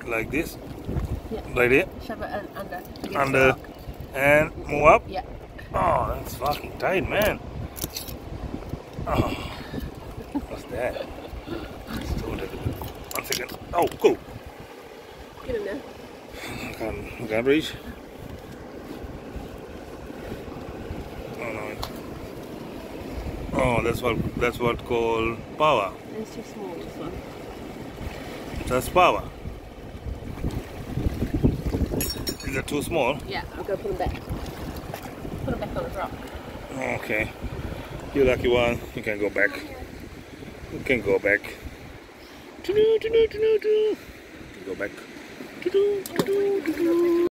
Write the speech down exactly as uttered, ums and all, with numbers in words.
like this. Yeah. Right here. Shove it un- under. against Under. the rock. And move up. Yeah. Oh, that's fucking tight, man. Oh, what's that? One second. Oh, cool. Get in there. I can't, I can't reach. Oh no. Oh, that's what that's what called Pāua. It's too small, this one. That's Pāua. Is that too small? Yeah, I'll go put them back. Put them back on the rock. Okay. You lucky one. You can go back. You can go back. You can go back.